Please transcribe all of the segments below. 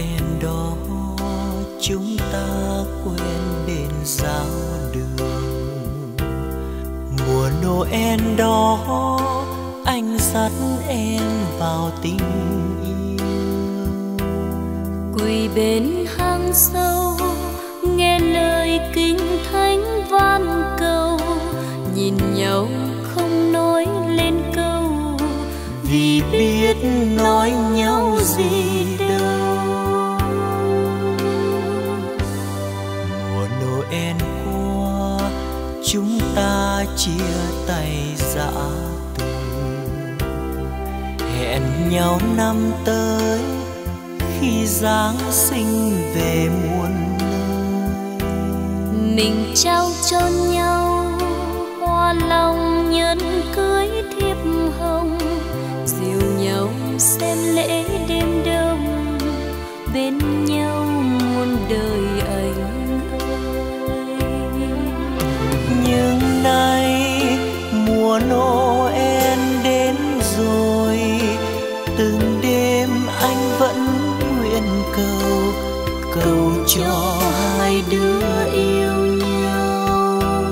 Noel đó chúng ta quên bên giao đường. Mùa Noel đó anh dắt em vào tình yêu. Quỳ bên hang sâu nghe lời kinh thánh van cầu, nhìn nhau không nói lên câu, vì biết nói nhau gì đâu. Mùa Noel qua chúng ta chia tay dã từ, hẹn nhau năm tới khi Giáng sinh về muôn nơi. Mình trao cho nhau hoa lòng nhân cưới thiệp hồng, dìu nhau xem lễ đêm đông, bên nhau muôn đời anh ơi. Nhưng nay mùa Noel đến rồi, từng đêm anh vẫn nguyện cầu, cầu cho hai đứa yêu nhau.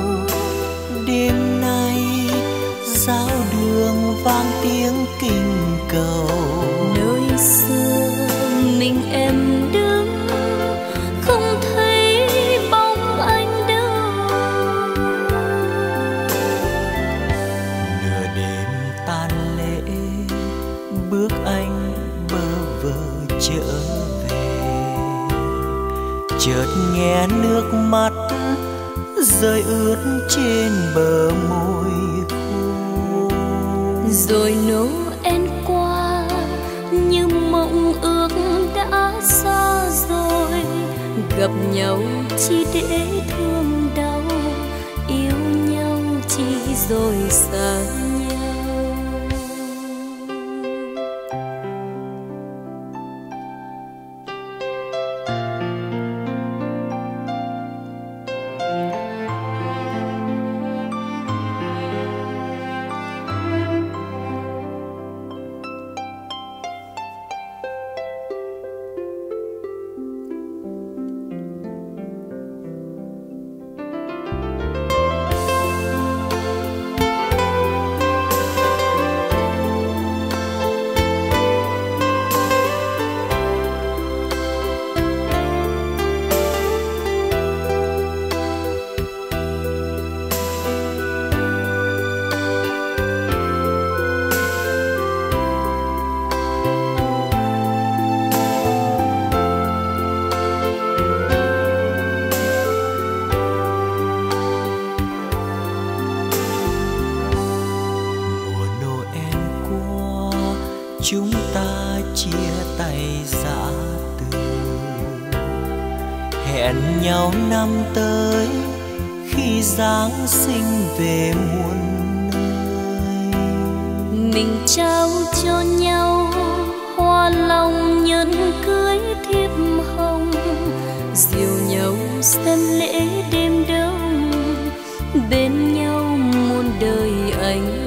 Đêm nay giáo đường vang tiếng kinh cầu, nơi xưa mình em đứng không thấy bóng anh đâu. Nửa đêm tan lễ bước anh bơ vơ trở về, chợt nghe nước mắt rơi ướt trên bờ môi khô. Rồi Noel qua như mộng ước đã xa rồi, gặp nhau chỉ để thương đau, yêu nhau chỉ rồi xa nhau. Chúng ta chia tay dã từ, hẹn nhau năm tới khi Giáng sinh về muôn nơi. Mình trao cho nhau hoa lòng nhân cưới thiệp hồng, dìu nhau xem lễ đêm đông, bên nhau muôn đời anh.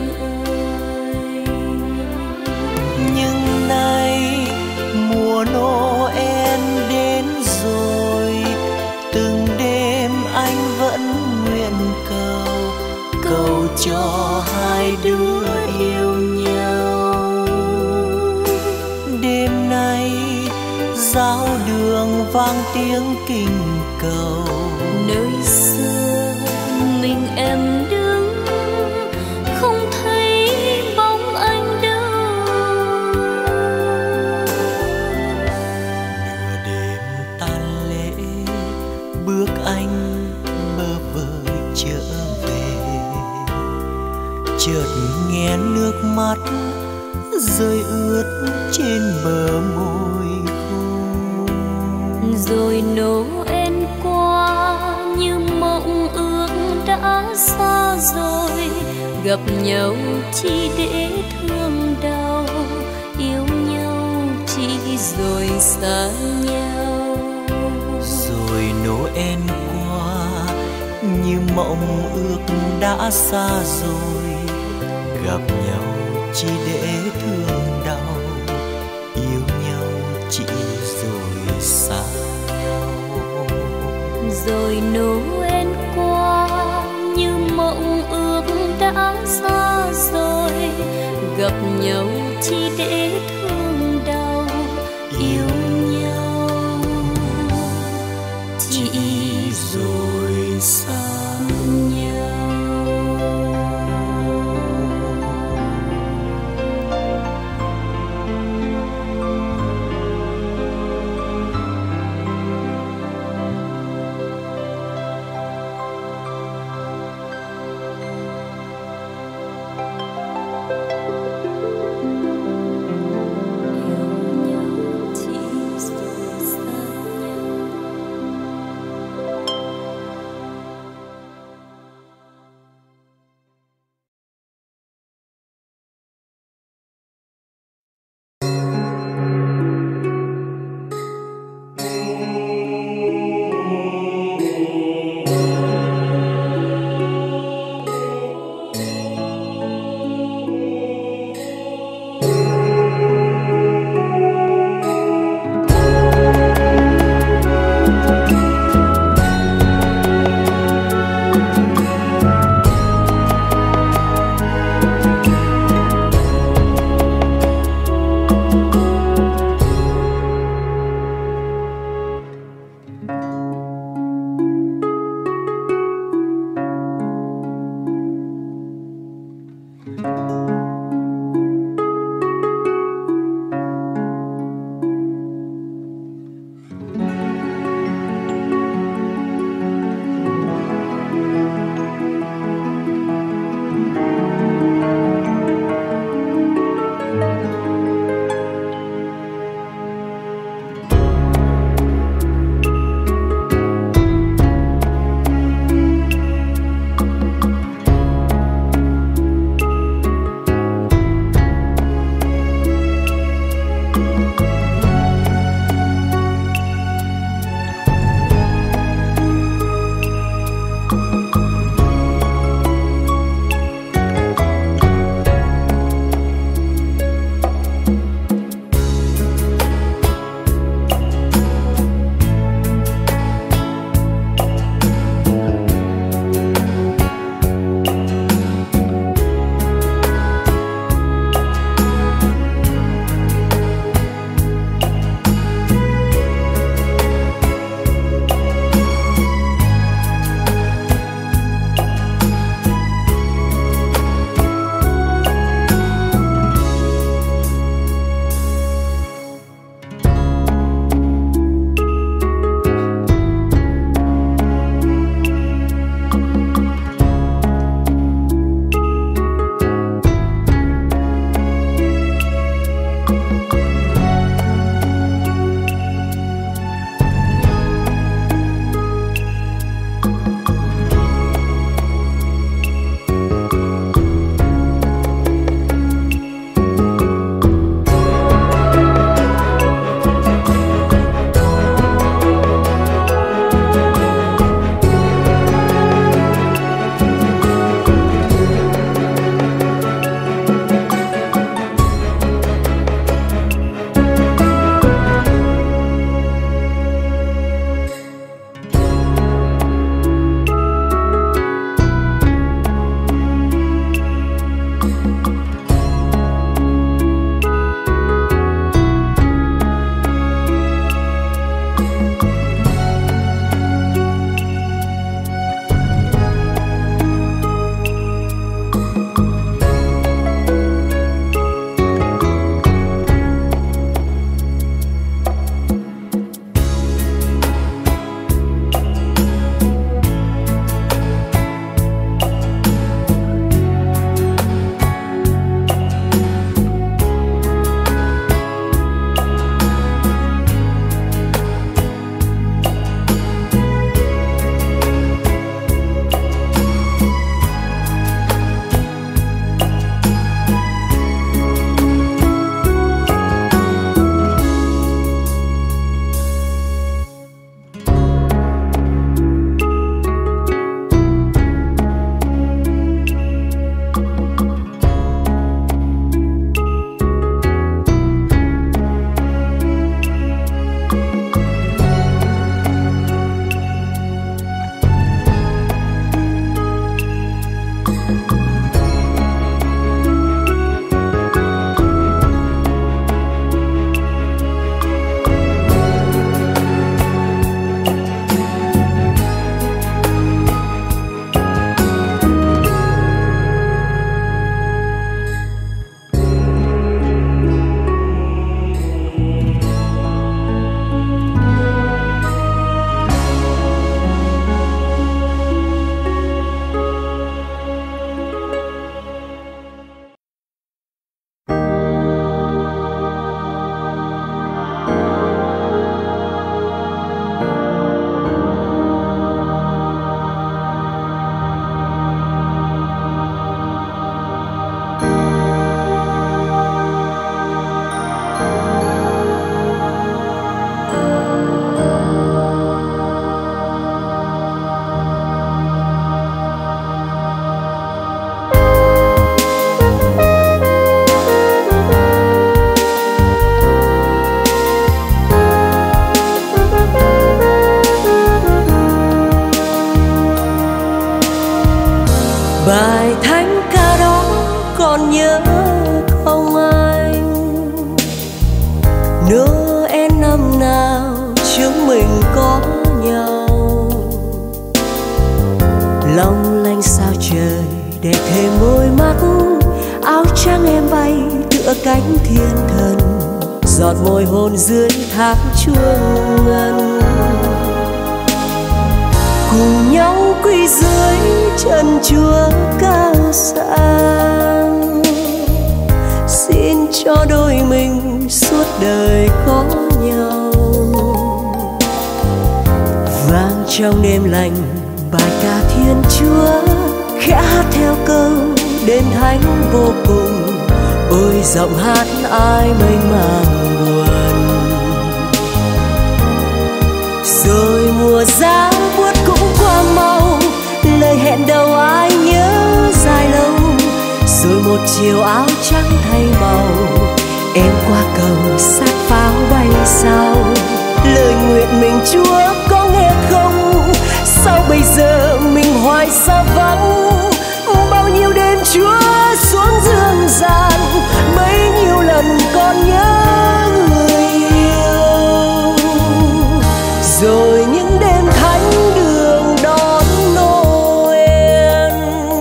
Nhưng nay mùa Noel đến rồi, từng đêm anh vẫn nguyện cầu, cầu cho hai đứa yêu nhau. Đêm nay giáo đường vang tiếng kinh cầu, nơi xưa mình em đứng không thấy bóng anh đâu. Nửa đêm tan lễ bước anh bơ vơ trở về, chợt nghe nước mắt rơi ướt trên bờ môi khô. Rồi Noel qua như mộng ước đã xa rồi, gặp nhau chỉ để thương đau, yêu nhau chỉ rồi xa nhau. Rồi Noel qua như mộng ước đã xa rồi, gặp nhau chỉ để thương đau, yêu nhau chỉ rồi rồi Noel qua như mộng ước đã xa rồi, gặp nhau chỉ để thương đau yêu nhau, chỉ rồi xa nhau. Noel năm nào chúng mình có nhau, long lanh sao trời đẹp thêm môi mắt. Áo trắng em bay tựa cánh thiên thần, giọt môi hôn dưới thác chuông ngân. Cùng nhau quỳ dưới chân Chúa cao sang, xin cho đôi mình suốt đời có nhau. Vang trong đêm lành bài ca Thiên Chúa, khẽ hát theo câu đến thánh vô cùng. Ôi giọng hát ai mênh mang buồn. Rồi mùa giá buốt cũng qua mau, lời hẹn đầu ai nhớ dài lâu. Rồi một chiều áo trắng thay màu, em qua cầu sát pháo bay sao. Lời nguyện mình Chúa có nghe không? Sao bây giờ mình hoài xa vắng? Bao nhiêu đêm Chúa xuống dương gian, bấy nhiêu lần con nhớ người yêu. Rồi những đêm thánh đường đón Noel,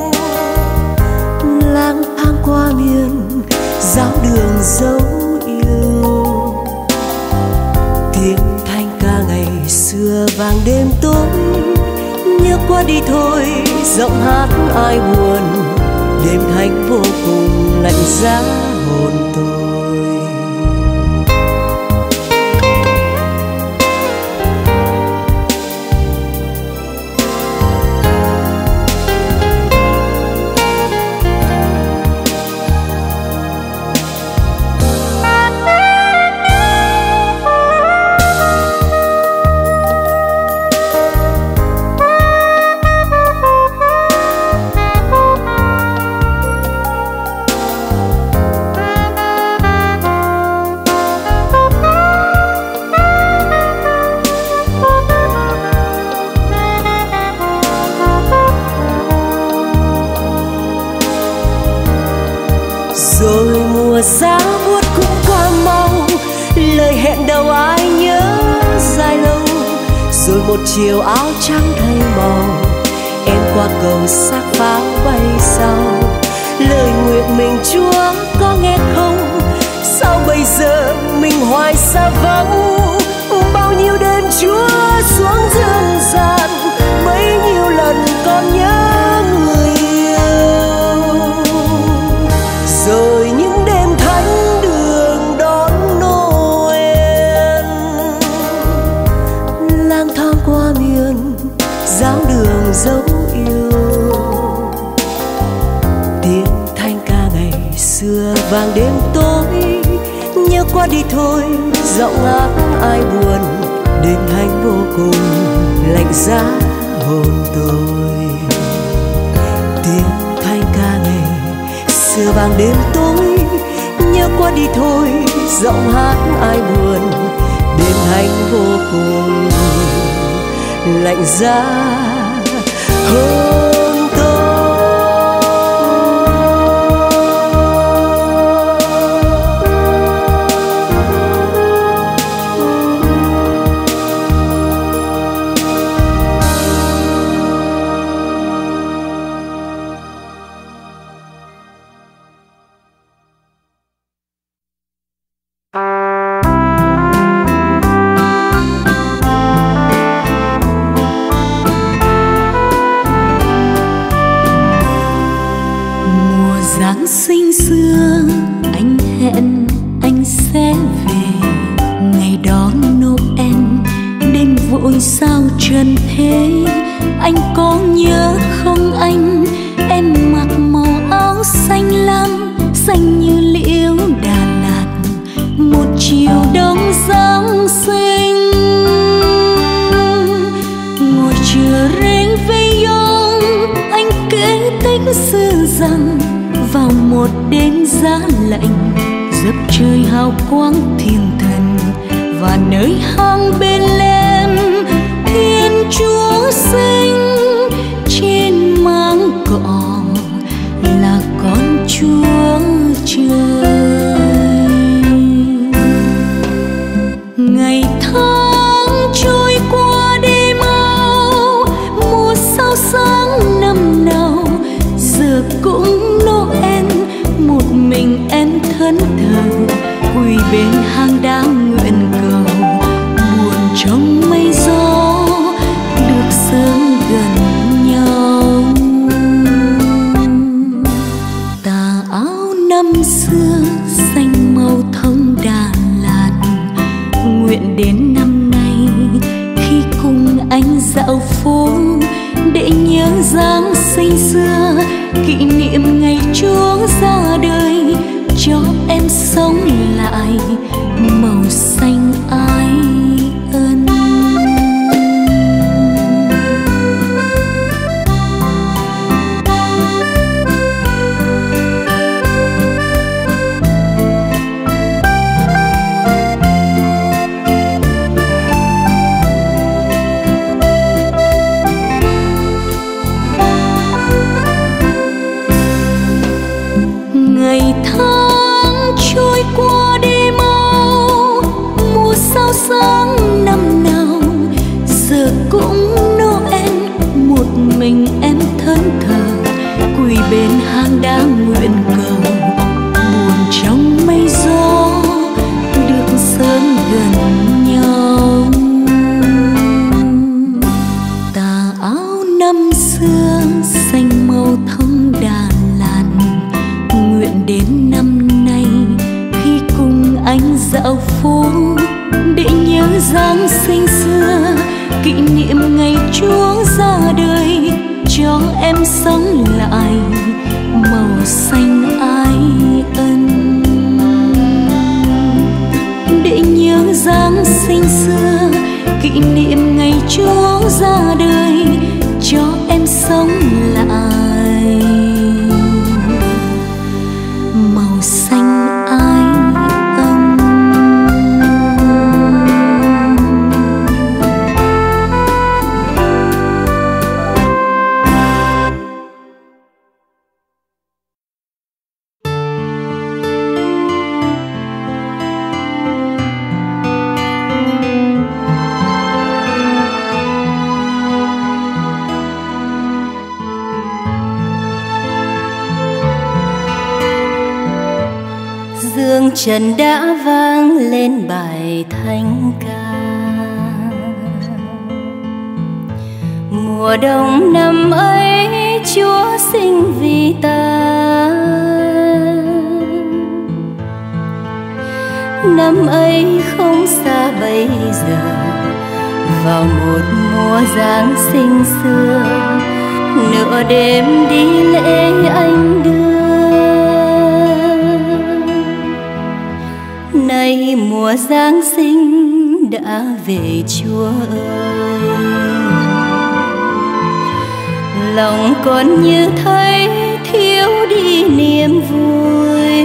lang thang qua miền giáo đường dấu yêu. Tiếng thanh ca ngày xưa vang đêm tối, nhớ qua đi thôi giọng hát ai buồn. Đêm thánh vô cùng lạnh giá hồn tôi. Rồi mùa giá buốt cũng qua mau, lời hẹn đầu ai nhớ dài lâu. Rồi một chiều áo trắng thay màu, em qua cầu xác pháo bay sao. Lời nguyện mình Chúa có nghe không? Sao bây giờ mình hoài xa vắng? Bao nhiêu đêm Chúa xuống dương gian, bấy nhiêu lần con nhớ người yêu. Rồi những đêm thánh đường đón Noel, lang thang qua miền giáo đường dấu yêu. Tiếng thanh ca ngày xưa vang đêm tối, nhớ qua đi thôi giọng hát ai buồn. Đêm thánh vô cùng lạnh giá hồn tôi. Tiếng thanh ca ngày xưa vang đêm tối, nhớ qua đi thôi giọng hát ai buồn. Đêm thánh vô cùng lạnh giá hồn Giáng sinh xưa anh hẹn anh sẽ về, ngày đón Noel đến vội sao trần thế. Anh có nhớ không anh? Em mặc màu áo xanh lam, xanh như liễu Đà Lạt. Một chiều đông Giáng sinh, ngồi chờ Réveillon, anh kể tích xưa rằng vào một đêm giá lạnh, dập trời hào quang thiên thần. Và nơi hang Bethlehem, Thiên Chúa sinh trên máng cỏ là con Chúa trời. Ngày tháng trôi qua đi mau, mùa sao sáng năm nào giờ cũng Noel. Một mình em thẫn thờ quỳ bên hang đá nguyện cầu, buồn trong mây gió được sớm gần nhau. Tà áo năm xưa xanh màu thông Đà Lạt, nguyện đến năm nay khi cùng anh dạo phố để nhớ Giáng sinh xưa, kỷ niệm ngày Chúa ra đời cho em sống lại màu xanh ái ân. Ngày tháng trôi qua đi mau, mùa sao sáng năm nào giờ cũng Noel. Một mình em thẫn thờ quỳ bên hang đá nguyện cầu, buồn trong mây gió được sớm gần nhau. Tà áo năm xưa xanh màu thông Đà Lạt, nguyện đến năm nay khi cùng anh dạo phố để nhớ Giáng sinh xưa, kỷ niệm ngày Chúa ra đời cho em sống lại màu xanh ái ân. Để nhớ Giáng sinh xưa, kỷ niệm ngày Chúa ra đời cho em sống lại màu xanh ái ân. Dương trần đã vang lên bài thánh ca, mùa đông năm ấy Chúa sinh vì ta. Năm ấy không xa bây giờ, vào một mùa Giáng sinh xưa, nửa đêm đi lễ anh đưa. Nay mùa Giáng sinh đã về Chúa ơi, lòng con như thấy thiếu đi niềm vui.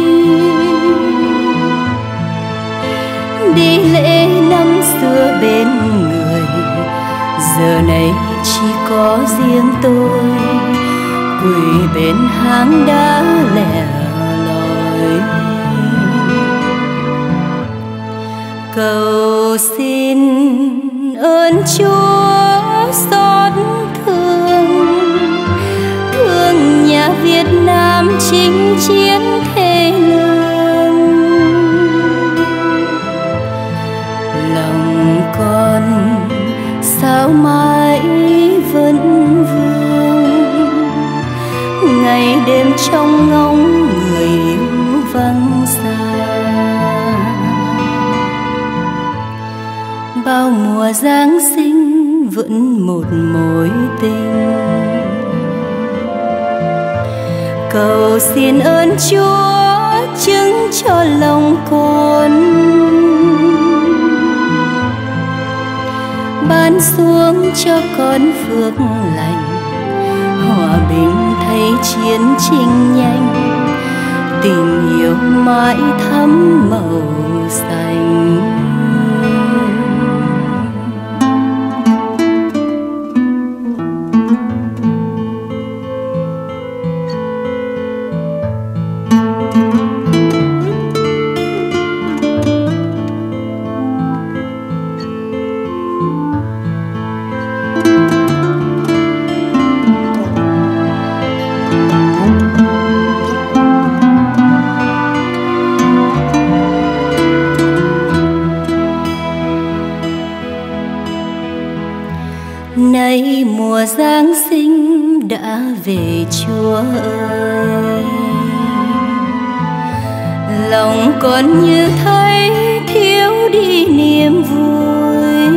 Đi lễ năm xưa bên người, giờ này chỉ có riêng tôi quỳ bên hang đá lẻ loi. Cầu xin ơn Chúa xót thương, thương nhà Việt Nam chinh chiến thê lương. Lòng con sao mãi vẫn vương, ngày đêm trong ngóng người yêu vắng xa. Bao mùa Giáng sinh vẫn một mối tình, cầu xin ơn Chúa chứng cho lòng con, ban xuống cho con phước lành, hòa bình thay chiến tranh nhanh, tình yêu mãi thắm màu xanh. mùa Giáng sinh đã về Chúa ơi, lòng con như thấy thiếu đi niềm vui.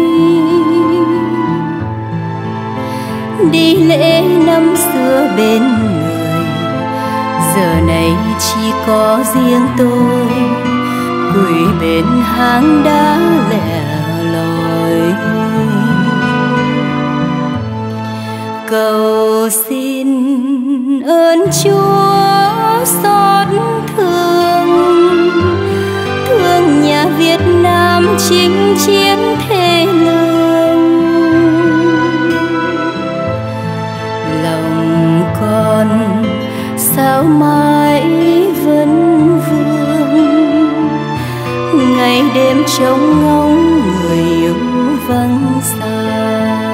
Đi lễ năm xưa bên người, giờ này chỉ có riêng tôi quỳ bên hang đá lẻ loi. Cầu xin ơn Chúa xót thương, thương nhà Việt Nam chinh chiến thê lương. Lòng con sao mãi vẫn vương, ngày đêm trông ngóng người yêu vắng xa.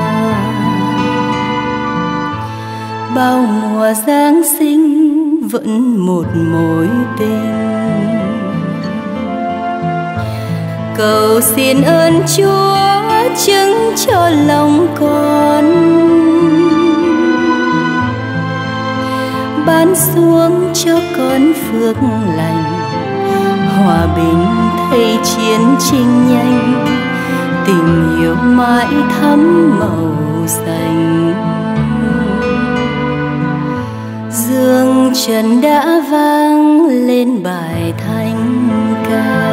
Bao mùa Giáng sinh vẫn một mối tình. Cầu xin ơn Chúa chứng cho lòng con, ban xuống cho con phước lành, hòa bình thay chiến tranh nhanh, tình yêu mãi thắm màu xanh. Dương trần đã vang lên bài thánh ca.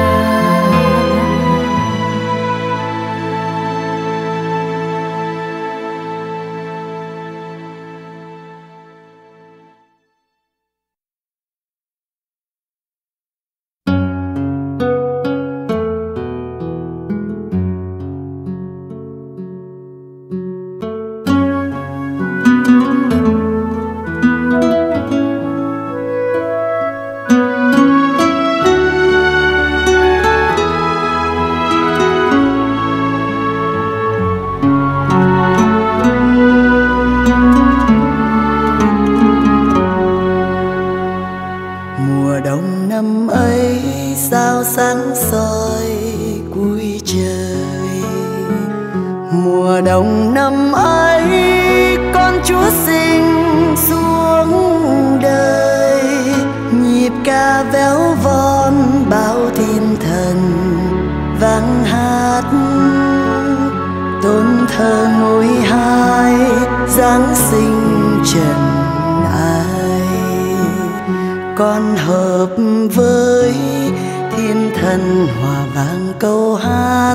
Con hợp với thiên thần hòa vang câu hát,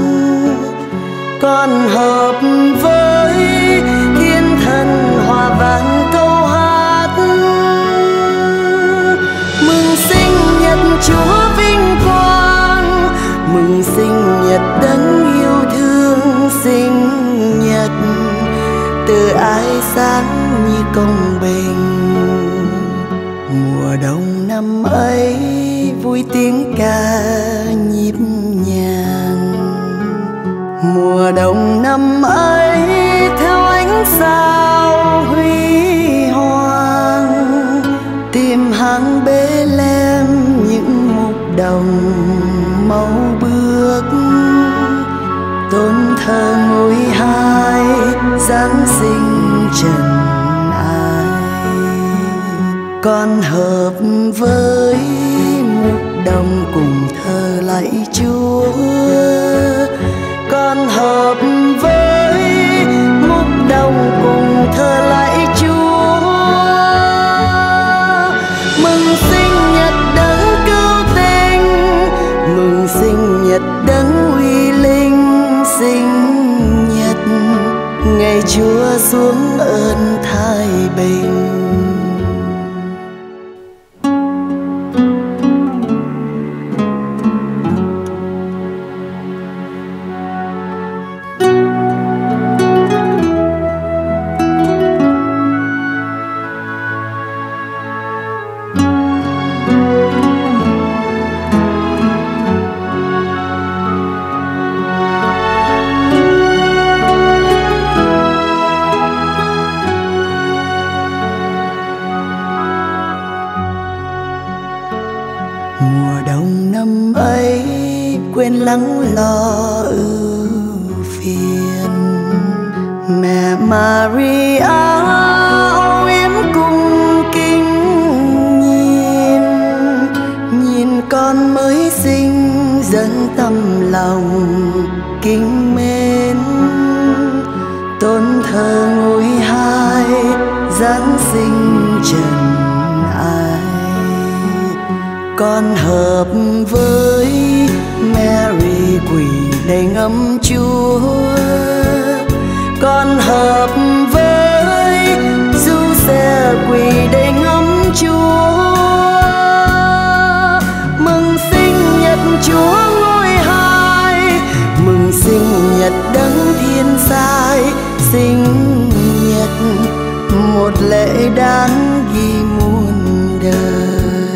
con hợp với thiên thần hòa vang câu hát. Mừng sinh nhật Chúa vinh quang, mừng sinh nhật đấng yêu thương. Sinh nhật từ ái sáng như công bình. Mùa đông năm ấy vui tiếng ca nhịp nhàng. Mùa đông năm ấy theo ánh sao huy hoàng, tìm hang Bê-lem những mục đồng màu bước. Tôn thờ ngôi hai Giáng sinh trần ai. Con hợp với mục đồng cùng thờ lạy Chúa. Con hợp với mục đồng cùng thờ lạy Chúa. Mừng sinh nhật đấng cứu tinh, mừng sinh nhật đấng uy linh. Sinh nhật ngày Chúa xuống ơn thái bình. Mùa đông năm ấy quên lắng lo ưu phiền, Mẹ Maria âu yếm cung kính nhìn con mới sinh dẫn tâm lòng kính mến, tôn thờ ngôi hai giáng sinh trần ai. Con hợp với Mary quỳ lạy ngắm Chúa, con hợp với Giuse quỳ để ngắm Chúa. Mừng sinh nhật Chúa ngôi hai, mừng sinh nhật đấng thiên sai, sinh nhật một lễ đáng ghi muôn đời.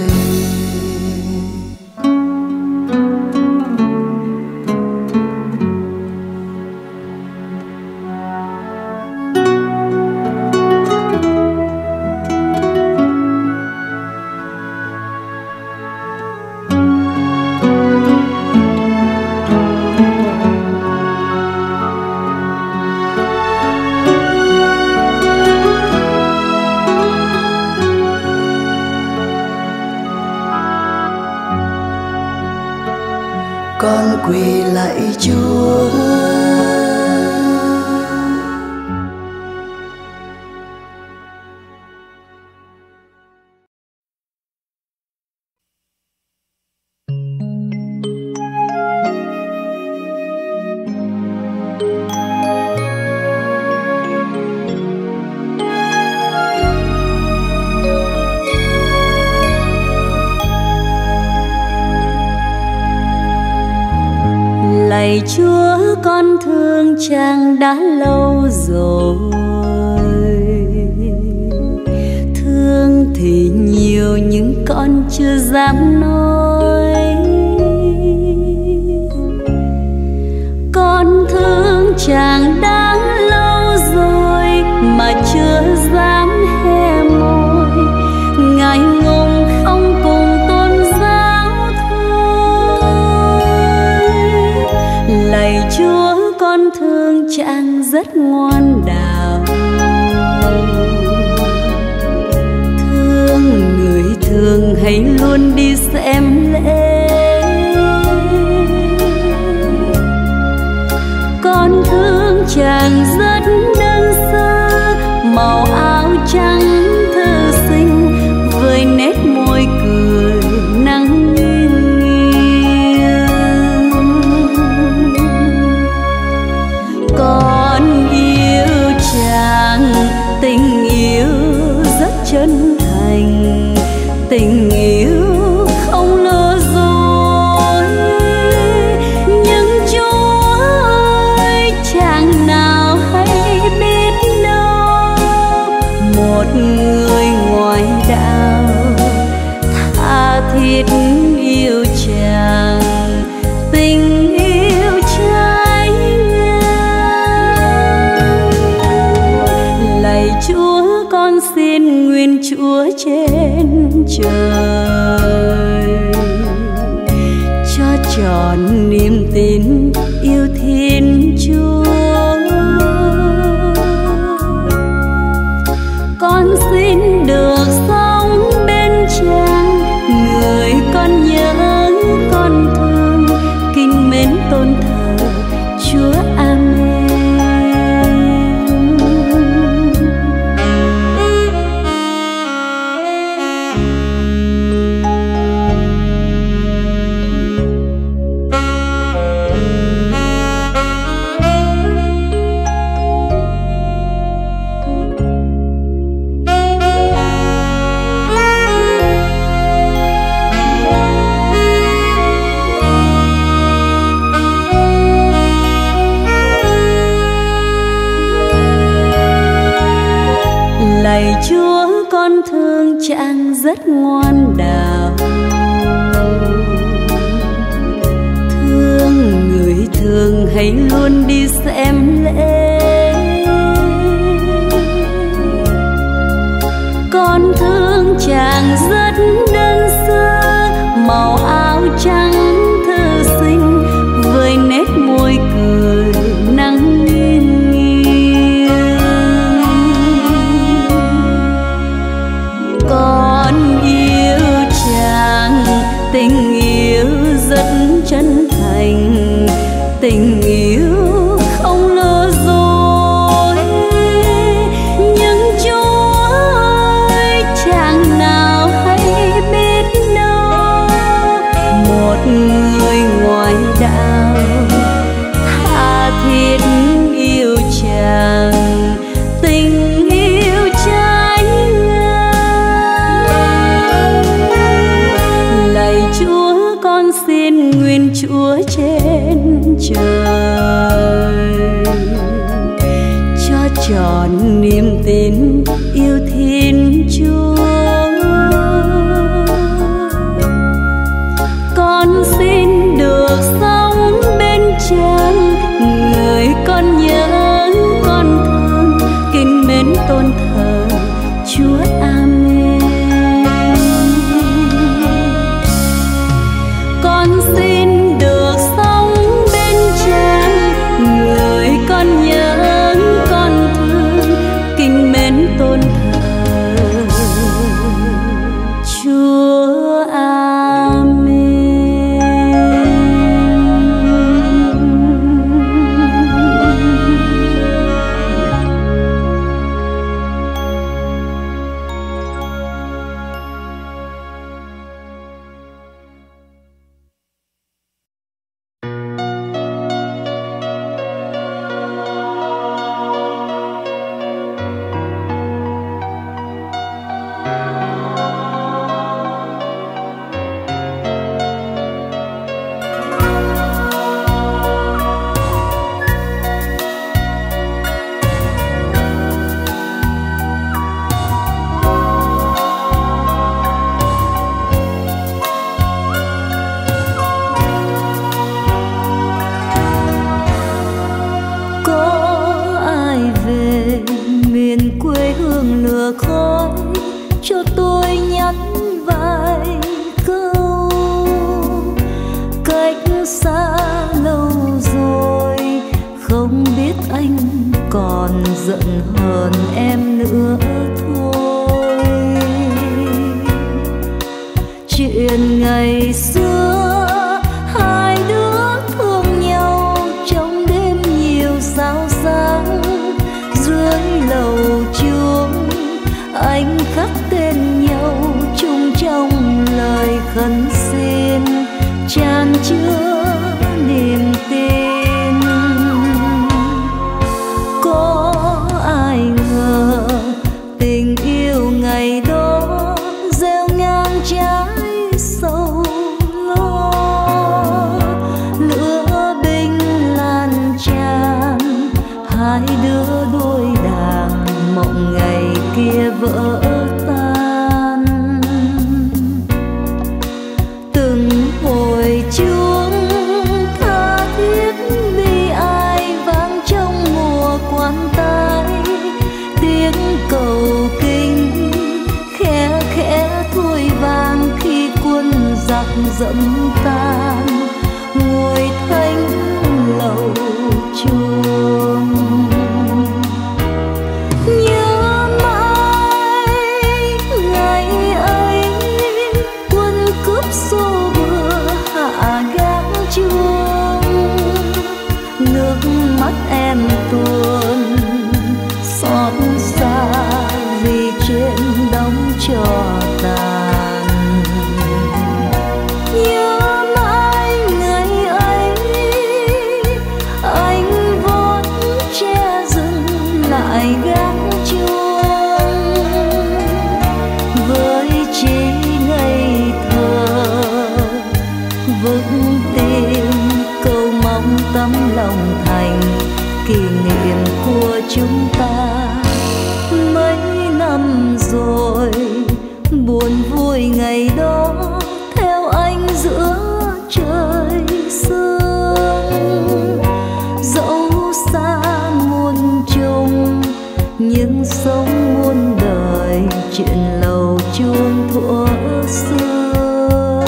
Con quỳ lạy Chúa. Lạy Chúa, con thương chàng đã lâu rồi, thương thì nhiều nhưng con chưa dám nói. Con thương chàng đã lâu rồi mà chưa dám hé môi, ngại ngùng không cùng tôn giáo thôi. Lạy Chúa, con thương chàng rất ngoan đạo, thương người thường hay luôn đi xem lễ. Con thương chàng rất đơn sơ, màu áo trắng thơ xinh với nét môi cười nắng nghiêng nghiêng. Con yêu chàng, tình yêu rất chân thành, tình yêu không lừa dối. Nhưng Chúa ơi, chàng nào hay biết đâu, một người ngoại đạo tha thiết yêu chàng, tình yêu trái ngang. Lạy Chúa, con xin nguyện Chúa trên trời cho tròn niềm tin yêu Thiên Chúa. Con xin được sống bên chàng, người con nhớ con thương, kính mến tôn thờ Chúa. Amen. Lạy Chúa, con thương chàng rất ngoan đạo, thương người thường hay luôn đi xem lễ. Con thương chàng rất đơn sơ, màu áo trắng thơ xinh với nét môi cười nắng nghiêng nghiêng. đạo, tha thiết yêu chàng, tình yêu trái ngang. Lạy Chúa con xin nguyện Chúa trên trời cho tròn niềm tin yêu Thiên Chúa. Con xin được sống bên chàng, người con nhớ con thương, kính mến tôn thờ Chúa. Amen. Con xin được sống bên chàng, người con nhớ con thương, kính mến tôn thờ Chúa. Amen. Cho tôi nhắn vài câu, cách xa lâu rồi không biết anh còn giận hờn em nữa thôi. Chuyện ngày xưa hai đứa thương nhau trong đêm nhiều sao sáng, dưới lầu chuông anh khắc tên nhau chung trong lời khấn xin chan chứa niềm tin. Có ai ngờ tình yêu ngày đó gieo ngang trái sầu lo, lửa binh lan tràn hai đứa đôi đàng, mộng ngày kia vỡ tan. Từng hồi chuông tha thiết bi ai vang trong mùa quan tài, tiếng cầu kinh khẽ khẽ thôi vang khi quân giặc dẫm tan ngôi thánh lầu chuông. Em tuôn xót xa vì trên đống tro tàn, nhớ mãi ngày ấy anh vốn che dừng lại gác chuông với trí ngây thơ vững tin câu mong tấm lòng thành kỷ niệm của chúng ta. Mấy năm rồi buồn vui ngày đó theo anh giữa trời sương, dẫu xa muôn trùng nhưng sống muôn đời chuyện lầu chuông thuở xưa.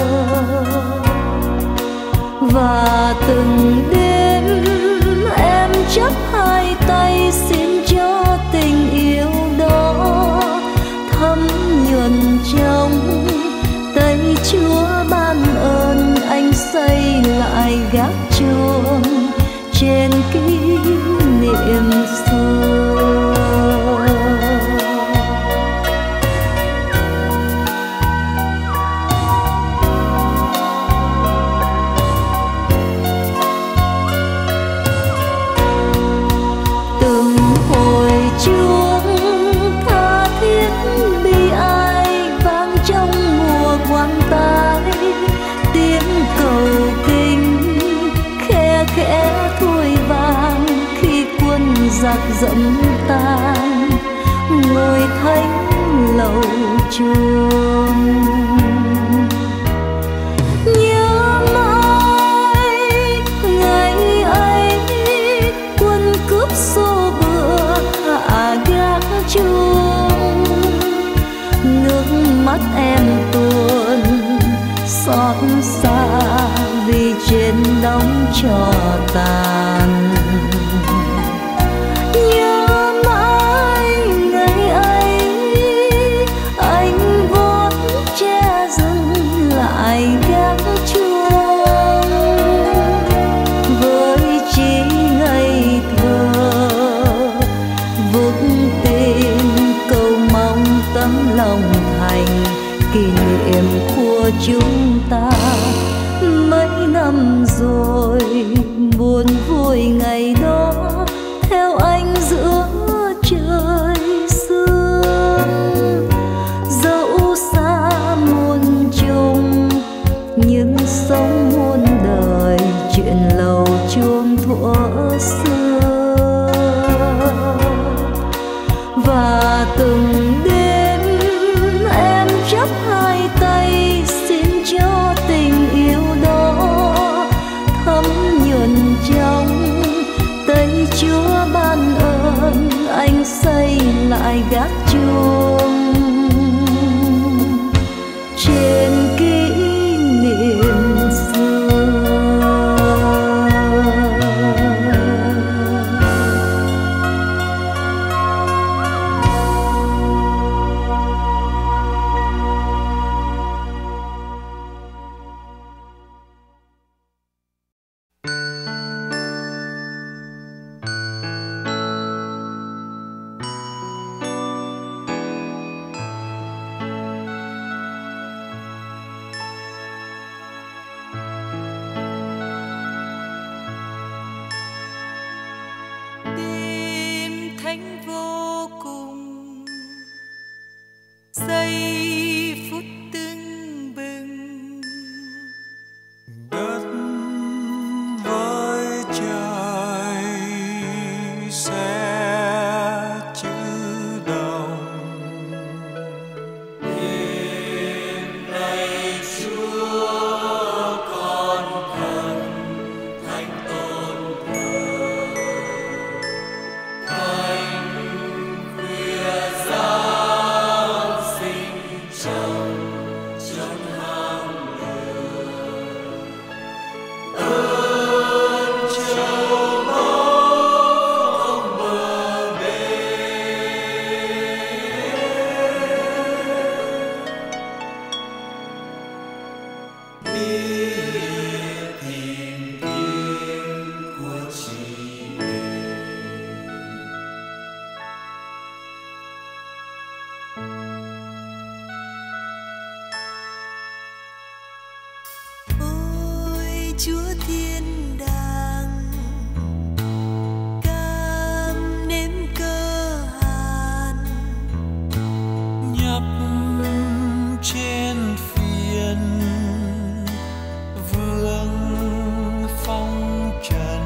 Và từng đêm em chắp hai tay xin cho tình yêu đó thấm nhuần trong tay Chúa ban ơn. Anh xây lại gác chuông trên kỷ niệm xưa. giặc dẫm tan ngồi thánh lầu trường. Nhớ mãi ngày ấy quân cướp xô bừa hạ gác chuông, nước mắt em tuôn xót xa vì trên đống tro tàn. Nhớ mãi ngày ấy anh vốn che dừng lại gác chuông, với chỉ ngây thơ vững tin cầu mong tấm lòng thành kỷ niệm của chúng ta. Mấy năm rồi buồn vui ngày đó theo anh giữa trời sương. Dẫu xa muôn trùng nhưng sống muôn đời chuyện lầu chuông thuở xưa. Và từng đêm em chắp hai tay xin cho tình yêu đó thấm nhuần trong tay Chúa ban ơn. Anh xây lại gác chuông trên kỷ niệm xưa. Chúa thiên đàng cam nếm cơ hàn nhập trên phiền vương phong trần.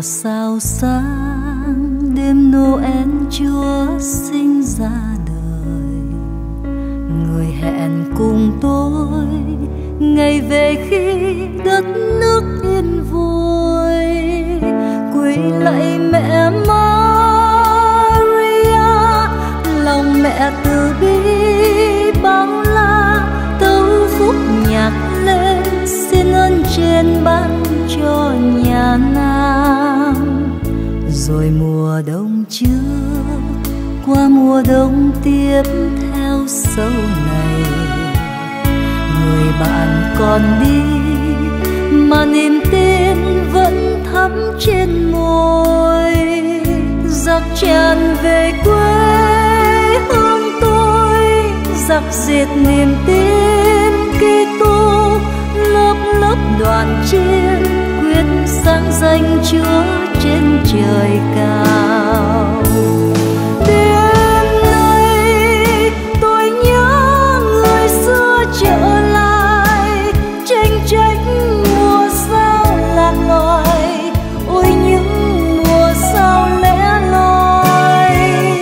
sao sáng đêm Noel Chúa sinh ra đời, người hẹn cùng tôi ngày về khi đất nước yên vui. Quỳ lạy mẹ Maria, lòng mẹ từ bi bao la, tấu khúc nhạc lên xin ơn trên ban cho nhà Nam. Rồi mùa đông trước qua mùa đông tiếp theo sau này, người bạn còn đi mà niềm tin vẫn thắm trên môi. Giặc tràn về quê hương tôi, giặc diệt niềm tin Kitô, lớp lớp đoàn chiên quyết sáng danh Chúa trên trời cao. Đêm nay tôi nhớ người xưa trở lại, tranh trách mùa sao lạc loài, ôi những mùa sao lẻ loi.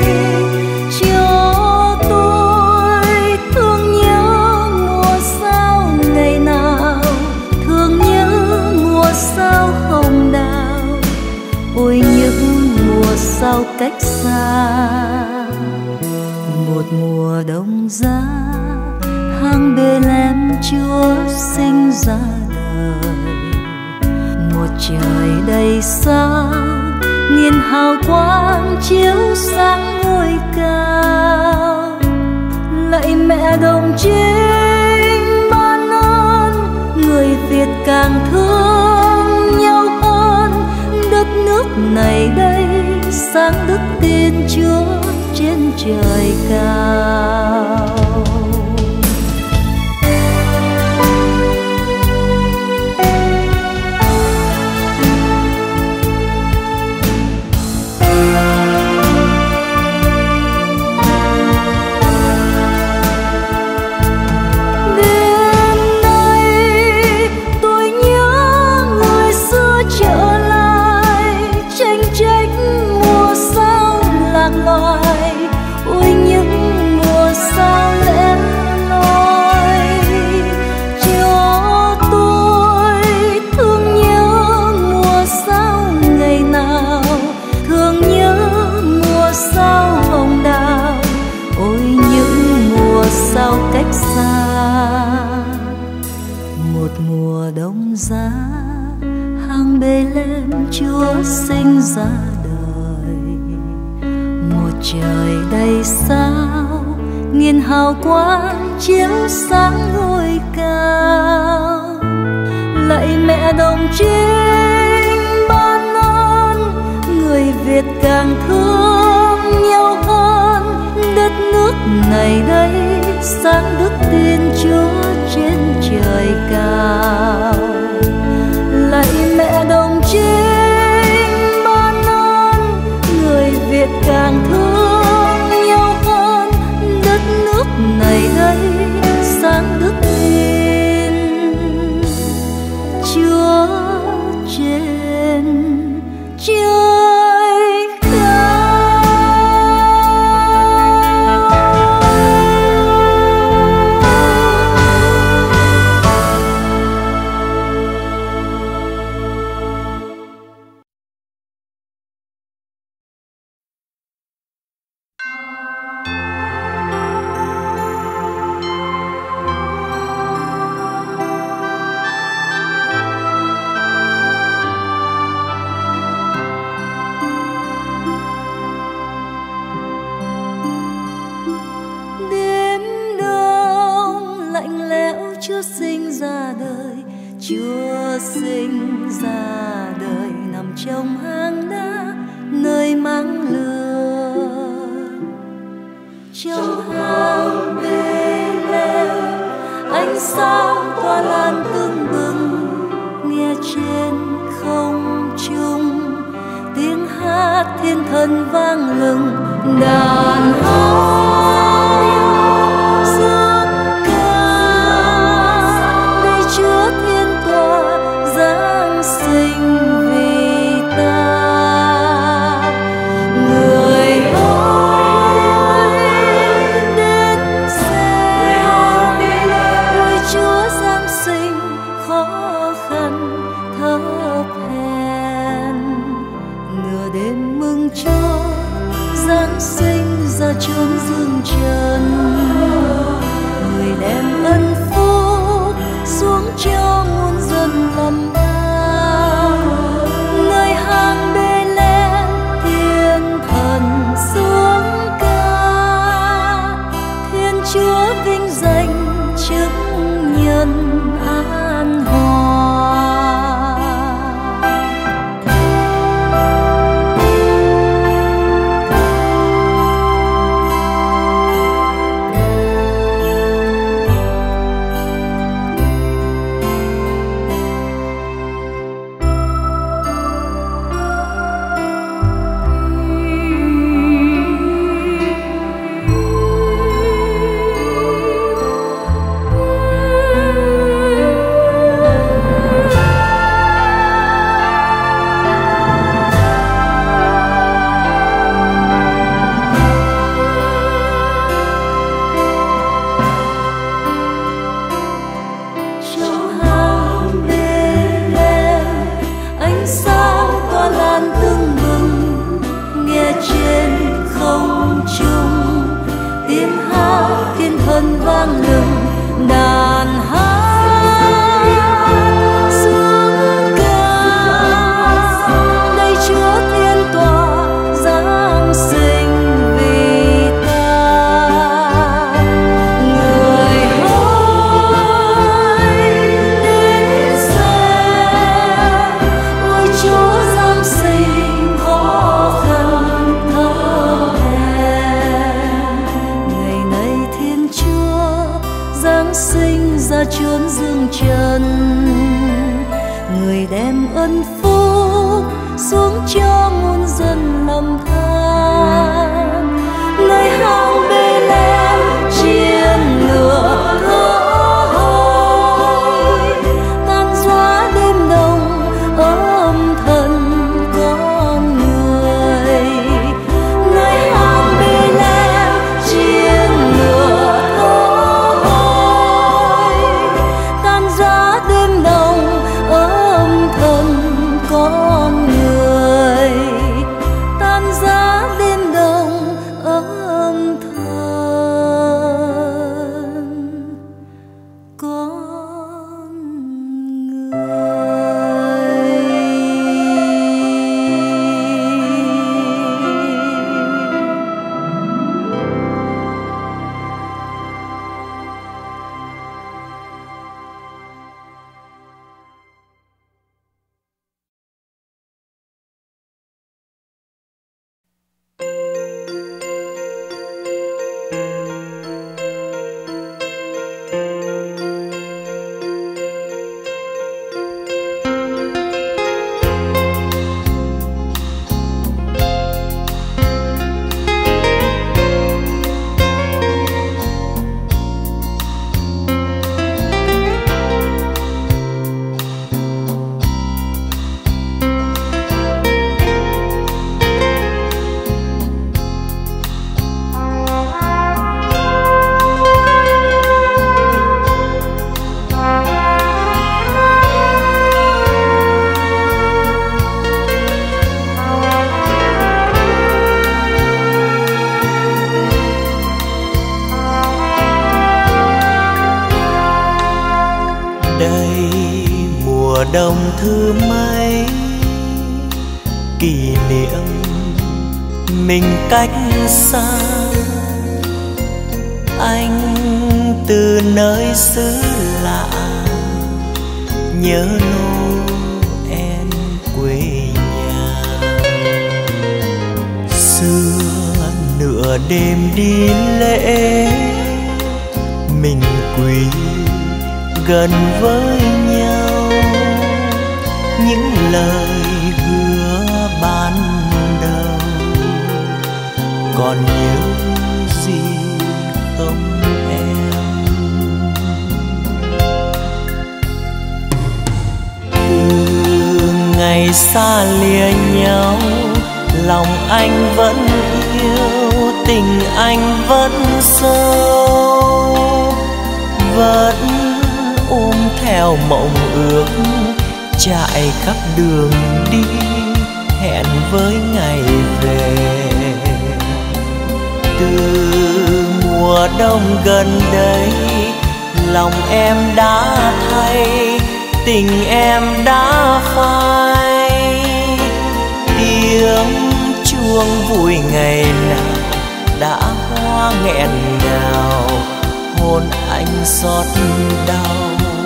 Cho tôi thương nhớ mùa sao ngày nào, thương nhớ mùa sao hồng đào, ôi những mùa sao cách xa. Một mùa đông giá hang Bethlehem Chúa sinh ra đời, một trời đầy sao nghìn hào quang chiếu sáng ngôi cao. Lạy mẹ đồng trinh ban ơn, người Việt càng thương nhau hơn, đất nước này đây sáng đức tin Chúa trên trời cao. Ôi những mùa sao lẻ loi, cho tôi thương nhớ mùa sao ngày nào, thương nhớ mùa sao hồng đào, ôi những mùa sao cách xa. Một mùa đông giá hang Bethlehem Chúa sinh ra đời, một trời đầy sao nghìn hào quang chiếu sáng ngôi cao. Lạy mẹ đồng trinh ban ơn, người Việt càng thương nhau hơn, đất nước này đây sáng đức tin Chúa trên trời cao. Lạy mẹ đồng trinh ban ơn, người Việt càng thương nhau hơn, đất nước này đây sáng đức tin Chúa trên trời cao. Chúa sinh ra đời, Chúa sinh ra đời nằm trong hang đá nơi mang lửa. Trong hang Bethlehem ánh sáng tỏa lan tưng bừng, nghe trên không trung tiếng hát thiên thần vang lừng. Đàn hát rước ca đây Chúa thiên tòa giáng sinh vì ta. ra chốn dương trần, người đem ân phúc xuống cho muôn dân lầm than. Nơi hang Bê-lém thiên thần xuống ca, Thiên Chúa vinh danh chứng nhân an hòa. Chốn dương trần, người đem ân phúc xuống cho muôn dân lầm than. Nơi hang Bê-lém chiên lửa khói, tan gió đêm đông âm thần con người. Nơi hang Bê-lém chiên lửa con người, tan giá đêm đông âm thầm con người. Đông thứ mấy kỷ niệm mình cách xa, anh từ nơi xứ lạ nhớ Noel quê nhà. Xưa nửa đêm đi lễ mình quỳ gần với nhau, những lời hứa ban đầu còn nhớ gì không em? Từ ngày xa lìa nhau, lòng anh vẫn yêu, tình anh vẫn sâu, vẫn ôm theo mộng ước chạy khắp đường đi hẹn với ngày về. Từ mùa đông gần đây, lòng em đã thay, tình em đã phai. Tiếng chuông vui ngày nào đã hoa nghẹn ngào, hôn anh xót đau.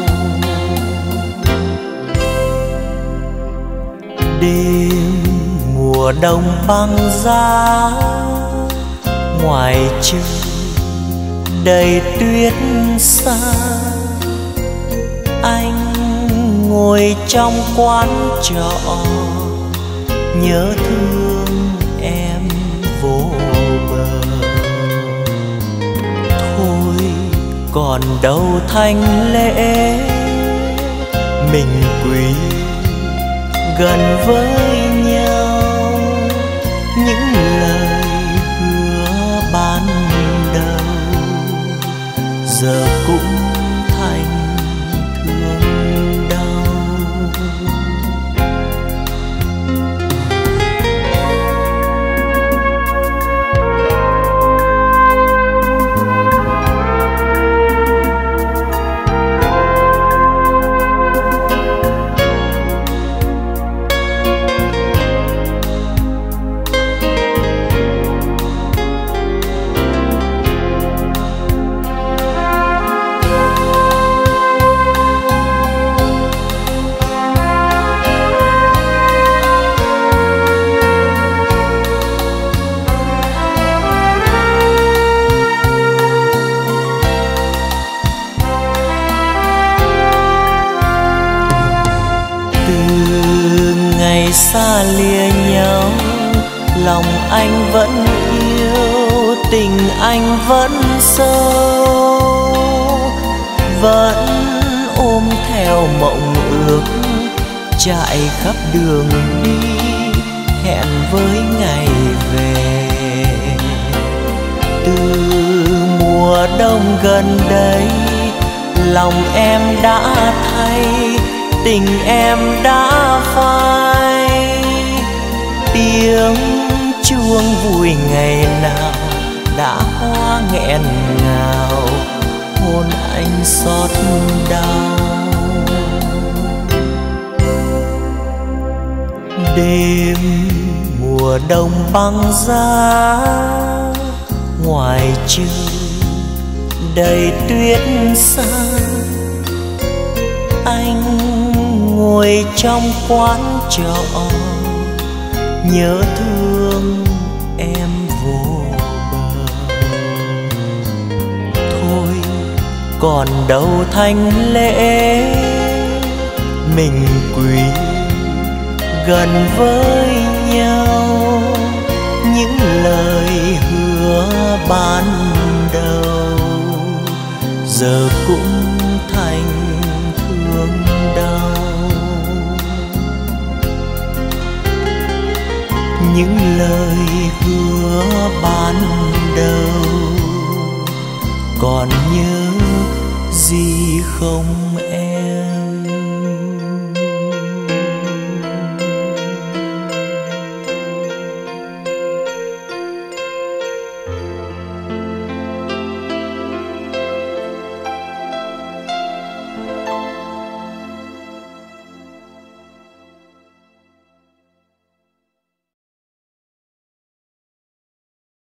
Đêm mùa đông băng giá, ngoài trời đầy tuyết xa. Anh ngồi trong quán trọ, nhớ thương em vô bờ. Thôi còn đâu thanh lễ, mình quỳ gần với nhau. Những lời hứa ban đầu giờ cũng thành thương đau. Xa lìa nhau, lòng anh vẫn yêu, tình anh vẫn sâu. Vẫn ôm theo mộng ước, chạy khắp đường đi, hẹn với ngày về. Từ mùa đông gần đây, lòng em đã thay, tình em đã phai. Tiếng chuông vui ngày nào đã hoa nghẹn ngào, hôn anh xót đau. Đêm mùa đông băng giá, ngoài trời đầy tuyết xa. Anh ngồi trong quán trọ, nhớ thương em vô bờ. Thôi còn đâu thanh lễ, mình quỳ gần với nhau. Những lời hứa ban đầu giờ cũng thành thương đau. Những lời hứa ban đầu còn nhớ gì không?